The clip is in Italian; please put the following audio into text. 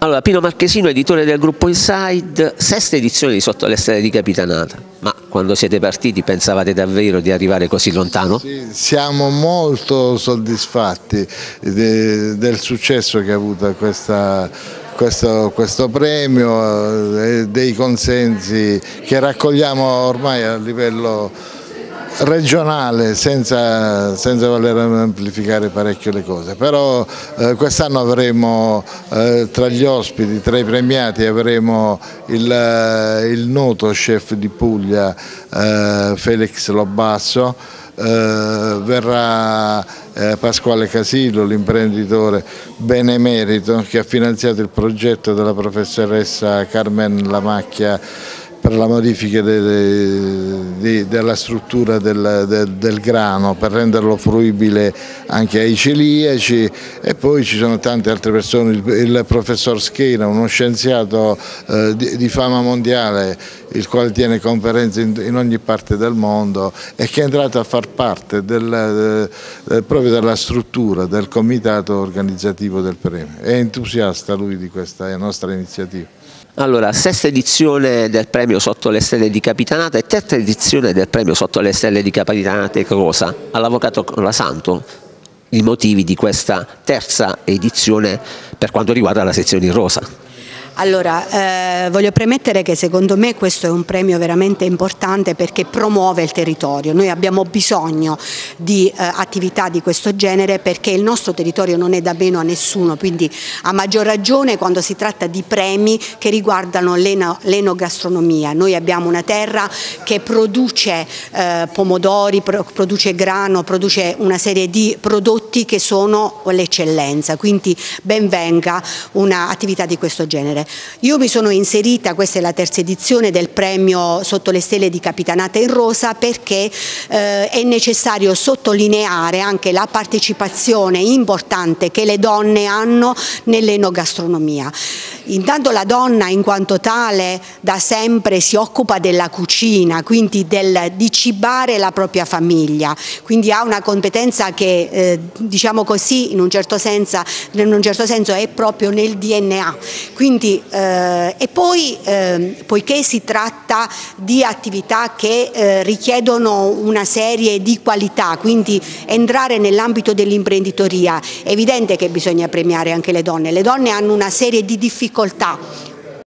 Allora, Pino Marchesino, editore del gruppo Inside, sesta edizione di Sotto le stelle di Capitanata. Ma quando siete partiti pensavate davvero di arrivare così lontano? Sì, siamo molto soddisfatti del successo che ha avuto questo premio e dei consensi che raccogliamo ormai a livello regionale senza voler amplificare parecchio le cose, però quest'anno avremo tra gli ospiti, tra i premiati avremo il noto chef di Puglia Felix Lobasso, verrà Pasquale Casillo, l'imprenditore benemerito che ha finanziato il progetto della professoressa Carmen Lamacchia per la modifica della struttura del grano, per renderlo fruibile anche ai celiaci, e poi ci sono tante altre persone, il professor Scheina, uno scienziato di fama mondiale, il quale tiene conferenze in ogni parte del mondo e che è entrato a far parte proprio della struttura del comitato organizzativo del premio. È entusiasta lui di questa nostra iniziativa. Allora, sesta edizione del premio Sotto le stelle di Capitanata e terza edizione del premio Sotto le stelle di Capitanata Rosa. All'avvocato Colasanto i motivi di questa terza edizione per quanto riguarda la sezione in rosa. Allora, voglio premettere che secondo me questo è un premio veramente importante perché promuove il territorio. Noi abbiamo bisogno di attività di questo genere perché il nostro territorio non è da meno a nessuno, quindi a maggior ragione quando si tratta di premi che riguardano l'enogastronomia. Noi abbiamo una terra che produce pomodori, produce grano, produce una serie di prodotti che sono l'eccellenza, quindi ben venga un'attività di questo genere. Io mi sono inserita, questa è la terza edizione del premio Sotto le stelle di Capitanata in rosa, perché è necessario sottolineare anche la partecipazione importante che le donne hanno nell'enogastronomia. Intanto la donna in quanto tale da sempre si occupa della cucina, quindi di cibare la propria famiglia, quindi ha una competenza che diciamo così in un certo senso è proprio nel DNA. Quindi, e poi poiché si tratta di attività che richiedono una serie di qualità, quindi entrare nell'ambito dell'imprenditoria, è evidente che bisogna premiare anche le donne. Le donne hanno una serie di difficoltà